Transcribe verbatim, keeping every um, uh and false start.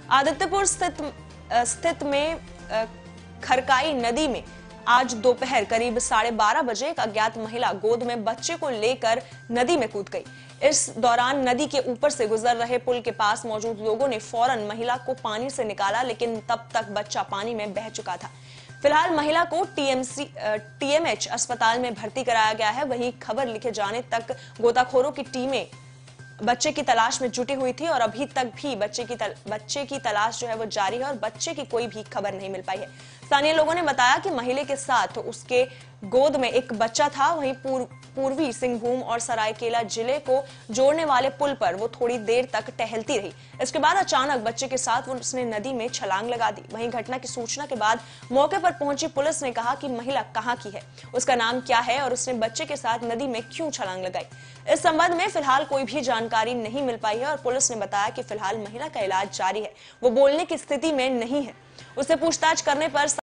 आदित्यपुर स्थित स्थित में खरकाई नदी में आज दोपहर करीब साढ़े बारह बजे एक अज्ञात महिला गोद में बच्चे को लेकर नदी में कूद गई। इस दौरान नदी के ऊपर से गुजर रहे पुल के पास मौजूद लोगों ने फौरन महिला को पानी से निकाला, लेकिन तब तक बच्चा पानी में बह चुका था। फिलहाल महिला को टीएमसी टीएमएच अस्पताल में भर्ती कराया गया है। वहीं खबर लिखे जाने तक गोताखोरों की टीमें बच्चे की तलाश में जुटी हुई थी और अभी तक भी बच्चे की तल, बच्चे की तलाश जो है वो जारी है और बच्चे की कोई भी खबर नहीं मिल पाई है। स्थानीय लोगों ने बताया कि महिला के साथ उसके गोद में एक बच्चा था। वहीं पूर, पूर्वी सिंहभूम और सरायकेला जिले को जोड़ने वाले पुल पर वो थोड़ी देर तक टहलती रही। इसके बाद अचानक बच्चे के साथ वो उसने नदी में छलांग लगा दी। वहीं घटना की सूचना के बाद मौके पर पहुंची पुलिस ने कहा कि महिला कहां की है, उसका नाम क्या है और उसने बच्चे के साथ नदी में क्यों छलांग लगाई। इस संबंध में फिलहाल कोई भी जानकारी नहीं मिल पाई है और पुलिस ने बताया कि फिलहाल महिला का इलाज जारी है, वो बोलने की स्थिति में नहीं है। उससे पूछताछ करने पर